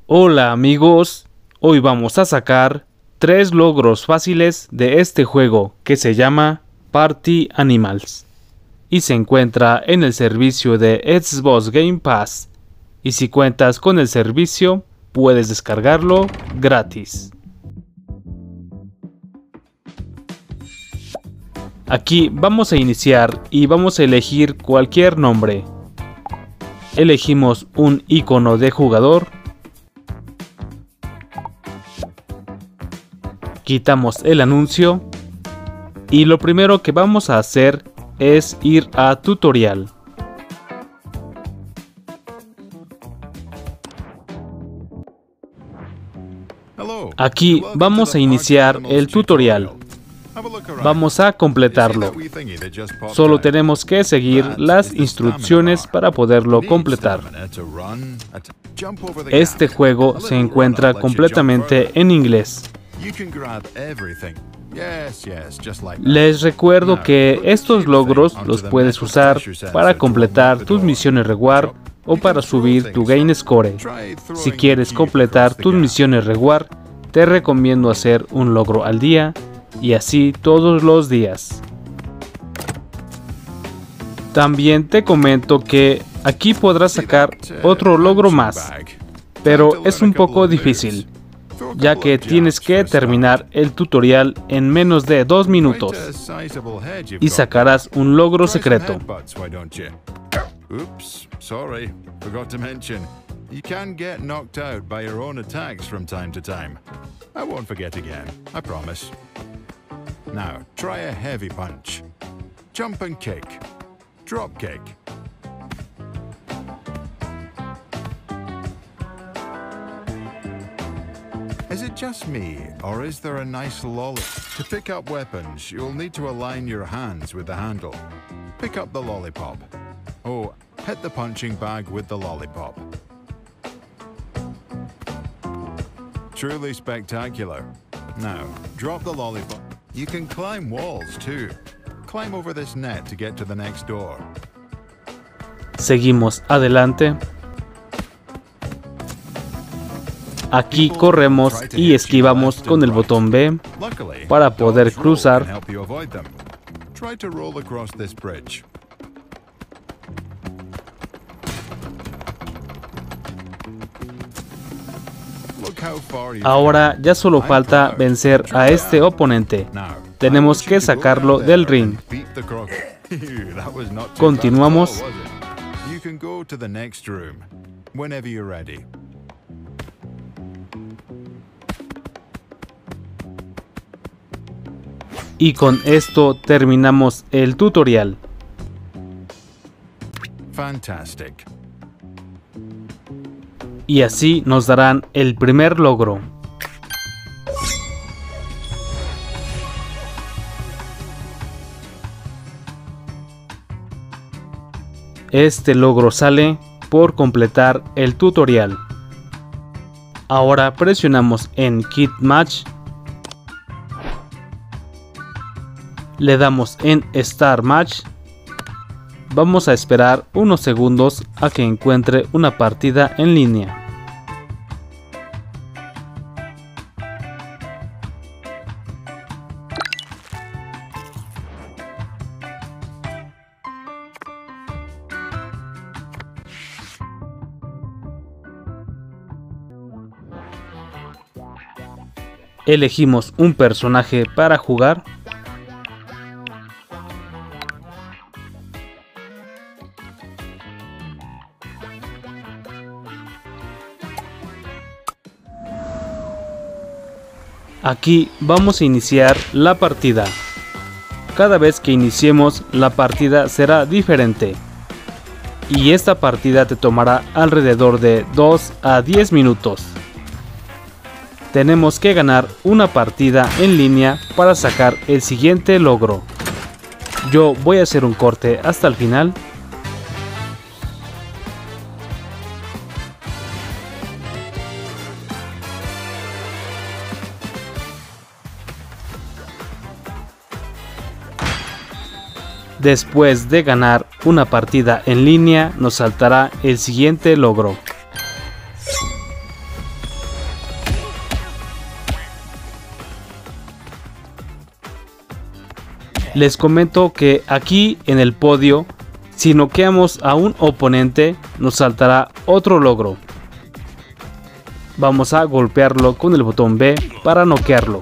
Hola amigos, hoy vamos a sacar 3 logros fáciles de este juego que se llama Party Animals y se encuentra en el servicio de Xbox Game Pass, y si cuentas con el servicio puedes descargarlo gratis. Aquí vamos a iniciar y vamos a elegir cualquier nombre. Elegimos un icono de jugador. Quitamos el anuncio y lo primero que vamos a hacer es ir a tutorial. Aquí vamos a iniciar el tutorial. Vamos a completarlo. Solo tenemos que seguir las instrucciones para poderlo completar. Este juego se encuentra completamente en inglés. Les recuerdo que estos logros los puedes usar para completar tus misiones reward o para subir tu game score. Si quieres completar tus misiones reward, te recomiendo hacer un logro al día y así todos los días. También te comento que aquí podrás sacar otro logro más, pero es un poco difícil, ya que tienes que terminar el tutorial en menos de 2 minutos y sacarás un logro secreto. Oops, sorry, forgot to mention. You can get knocked out by your own attacks from time to time. I won't forget again, I promise. Now, try a heavy punch. Jump and kick. Drop kick. Is it just me, or is there a nice lolly? To pick up weapons, you'll need to align your hands with the handle. Pick up the lollipop. Oh, hit the punching bag with the lollipop. Truly spectacular. Now, drop the lollipop. You can climb walls too. Climb over this net to get to the next door. Seguimos adelante. Aquí corremos y esquivamos con el botón B para poder cruzar. Try to roll across this bridge. Ahora ya solo falta vencer a este oponente. Tenemos que sacarlo del ring. Continuamos. Y con esto terminamos el tutorial. Fantastic. Y así nos darán el primer logro. Este logro sale por completar el tutorial. Ahora presionamos en Quit Match. Le damos en Start Match. Vamos a esperar unos segundos a que encuentre una partida en línea. Elegimos un personaje para jugar. Aquí vamos a iniciar la partida. Cada vez que iniciemos la partida será diferente. Y esta partida te tomará alrededor de 2 a 10 minutos. Tenemos que ganar una partida en línea para sacar el siguiente logro. Yo voy a hacer un corte hasta el final. Después de ganar una partida en línea, nos saltará el siguiente logro. Les comento que aquí en el podio, si noqueamos a un oponente, nos saltará otro logro. Vamos a golpearlo con el botón B para noquearlo.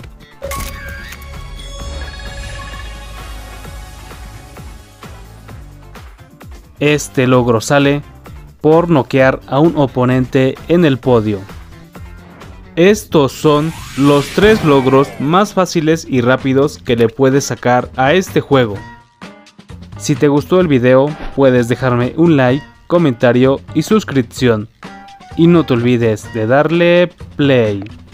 Este logro sale por noquear a un oponente en el podio. Estos son los 3 logros más fáciles y rápidos que le puedes sacar a este juego. Si te gustó el video, puedes dejarme un like, comentario y suscripción. Y no te olvides de darle play.